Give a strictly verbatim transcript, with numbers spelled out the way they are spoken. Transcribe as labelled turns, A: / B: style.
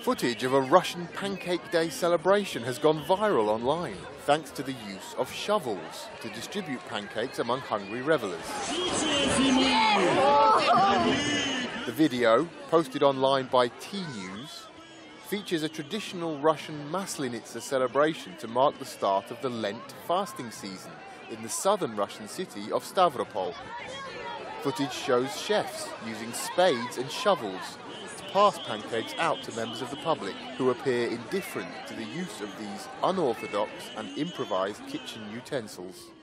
A: Footage of a Russian Pancake Day celebration has gone viral online, thanks to the use of shovels to distribute pancakes among hungry revellers. The video, posted online by teanews, features a traditional Russian Maslinitsa celebration to mark the start of the Lent fasting season in the southern Russian city of Stavropol. Footage shows chefs using spades and shovels to pass pancakes out to members of the public who appear indifferent to the use of these unorthodox and improvised kitchen utensils.